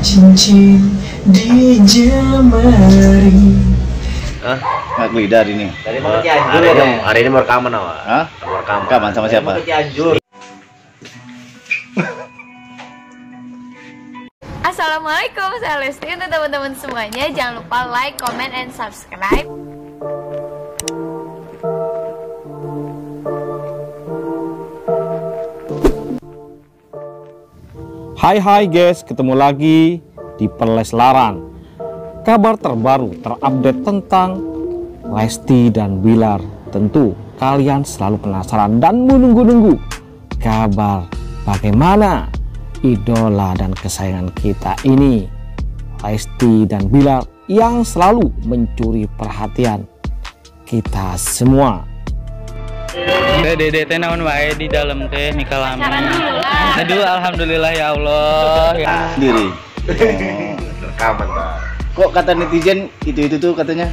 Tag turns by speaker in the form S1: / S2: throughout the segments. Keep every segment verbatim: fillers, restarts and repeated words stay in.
S1: cincin di jemari.
S2: Hah? Nggak lidar ini.
S3: Dari mana Ki Anjur?
S2: Hari ini, hari ini mau rekaman apa?
S3: Hah?
S2: Mau rekaman.
S3: Rekaman sama siapa?
S2: Ki Anjur.
S4: Assalamualaikum, saya Lesti. Untuk teman-teman semuanya, jangan lupa like, comment, and subscribe.
S5: Hai hai guys, ketemu lagi di Perleslaran. Kabar terbaru terupdate tentang Lesti dan Bilar. Tentu kalian selalu penasaran dan menunggu-nunggu kabar bagaimana idola dan kesayangan kita ini, Lesti dan Bilar, yang selalu mencuri perhatian kita semua.
S6: Teh dede teh naon wae di dalam teh nikah lami. Aduh alhamdulillah ya Allah. Ya.
S3: Sendiri.
S2: Rekaman, Pak.
S3: Kok kata netizen itu-itu tuh katanya?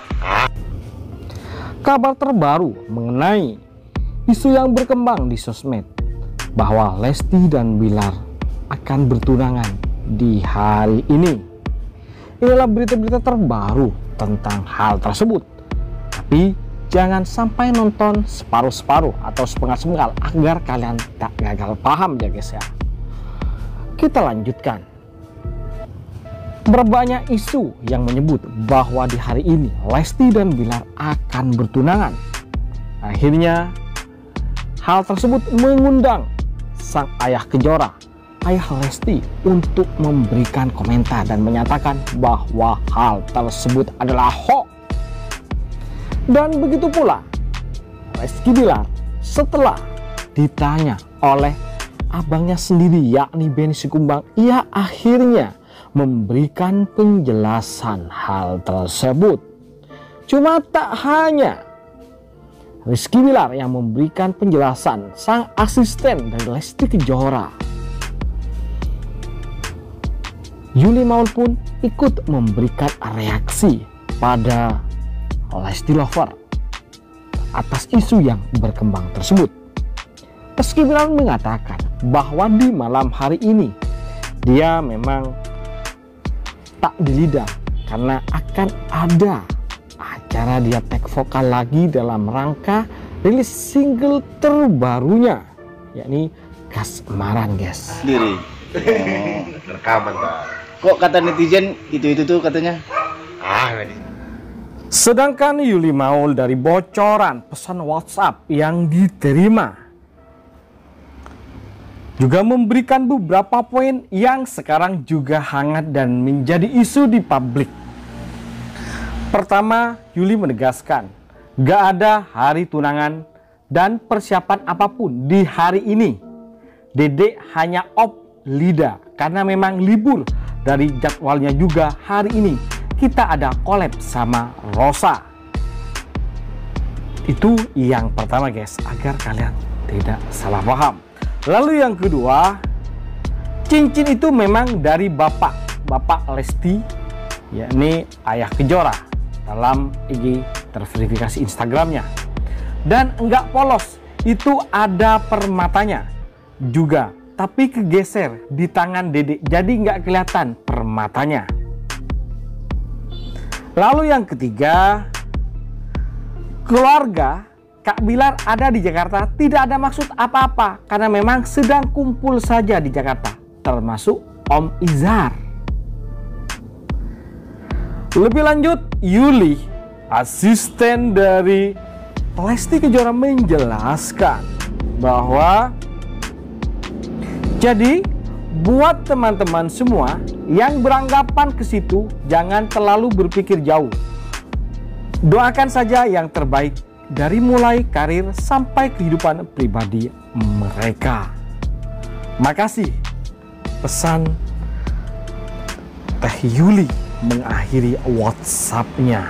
S5: Kabar terbaru mengenai isu yang berkembang di sosmed bahwa Lesti dan Bilar akan bertunangan di hari ini. Inilah berita-berita terbaru tentang hal tersebut. Tapi jangan sampai nonton separuh-separuh atau sepenggal-sepenggal agar kalian tak gagal paham ya guys ya. Kita lanjutkan. Berbanyak isu yang menyebut bahwa di hari ini Lesti dan Bilar akan bertunangan. Akhirnya hal tersebut mengundang sang ayah Kejora, ayah Lesti, untuk memberikan komentar dan menyatakan bahwa hal tersebut adalah hoax. Dan begitu pula Rizky Bilar setelah ditanya oleh abangnya sendiri yakni Benny Sikumbang, ia akhirnya memberikan penjelasan hal tersebut. Cuma tak hanya Rizky Bilar yang memberikan penjelasan, sang asisten dari Lesti Kejora, Yuli Maul, pun ikut memberikan reaksi pada Lesti Lover atas isu yang berkembang tersebut. Rizky Bilar mengatakan bahwa di malam hari ini dia memang tak dilidar karena akan ada acara dia tag vokal lagi dalam rangka rilis single terbarunya yakni Kasmaran guys.
S3: Sendiri.
S2: Oh. Rekaman, Pak.
S3: Kok kata netizen itu-itu tuh katanya?
S2: Ah,
S5: Sedangkan Yuli Maul dari bocoran pesan WhatsApp yang diterima juga memberikan beberapa poin yang sekarang juga hangat dan menjadi isu di publik. Pertama, Yuli menegaskan gak ada hari tunangan dan persiapan apapun di hari ini. Dedek hanya off lidah karena memang libur dari jadwalnya juga hari ini. Kita ada collab sama Rosa. Itu yang pertama guys, agar kalian tidak salah paham. Lalu yang kedua, cincin itu memang dari bapak bapak Lesti, yakni ayah Kejora, dalam I G terverifikasi Instagramnya. Dan enggak polos, itu ada permatanya juga, tapi kegeser di tangan dedek, jadi enggak kelihatan permatanya. Lalu yang ketiga, keluarga Kak Bilar ada di Jakarta tidak ada maksud apa-apa karena memang sedang kumpul saja di Jakarta, termasuk Om Izhar. Lebih lanjut, Yuli, asisten dari Lesti Kejora, menjelaskan bahwa jadi buat teman-teman semua yang beranggapan ke situ, jangan terlalu berpikir jauh. Doakan saja yang terbaik dari mulai karir sampai kehidupan pribadi mereka. Makasih, pesan Teh Yuli mengakhiri WhatsApp-nya.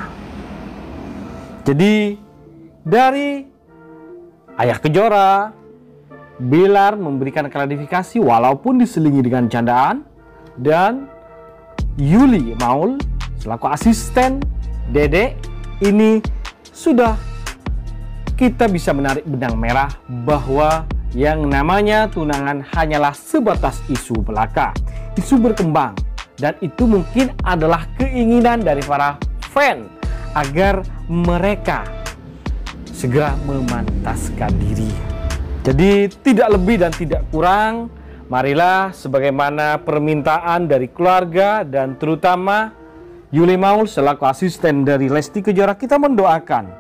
S5: Jadi dari ayah Kejora, Bilar memberikan klarifikasi walaupun diselingi dengan candaan, dan Yuli Maul selaku asisten Dedek ini sudah kita bisa menarik benang merah bahwa yang namanya tunangan hanyalah sebatas isu belaka. Isu berkembang Dan itu mungkin adalah keinginan dari para fan agar mereka segera memantaskan diri. Jadi tidak lebih dan tidak kurang, marilah sebagaimana permintaan dari keluarga dan terutama Yuli Maul selaku asisten dari Lesti Kejora, kita mendoakan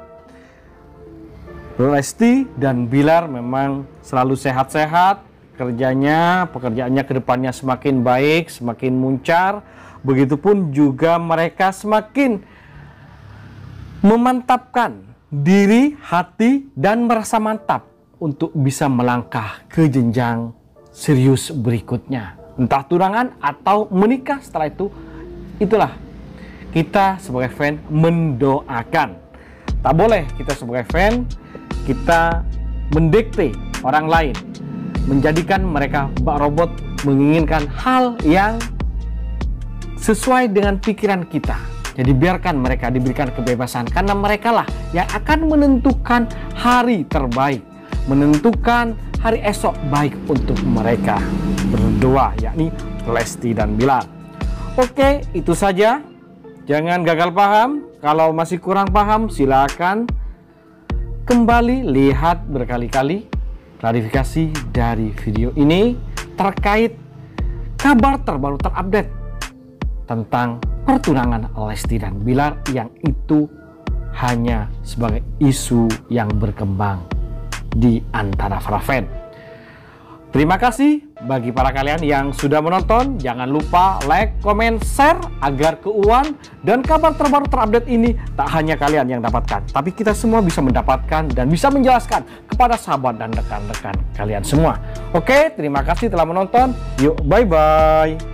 S5: Lesti dan Bilar memang selalu sehat-sehat, kerjanya, pekerjaannya ke depannya semakin baik, semakin muncar. Begitupun juga mereka semakin memantapkan diri, hati, dan merasa mantap untuk bisa melangkah ke jenjang serius berikutnya. Entah tunangan atau menikah setelah itu, itulah kita sebagai fan mendoakan. Tak boleh kita sebagai fan, kita mendikte orang lain, menjadikan mereka bak robot, menginginkan hal yang sesuai dengan pikiran kita. Jadi biarkan mereka diberikan kebebasan, karena mereka lah yang akan menentukan hari terbaik, menentukan hari esok baik untuk mereka berdua, yakni Lesti dan Bilar. Oke, itu saja. Jangan gagal paham. Kalau masih kurang paham, silakan kembali lihat berkali-kali klarifikasi dari video ini terkait kabar terbaru terupdate tentang pertunangan Lesti dan Bilar yang itu hanya sebagai isu yang berkembang di antara para fan. Terima kasih bagi para kalian yang sudah menonton. Jangan lupa like, comment, share agar keuangan dan kabar terbaru terupdate ini tak hanya kalian yang dapatkan, tapi kita semua bisa mendapatkan dan bisa menjelaskan kepada sahabat dan rekan-rekan kalian semua. Oke, terima kasih telah menonton. Yuk, bye-bye.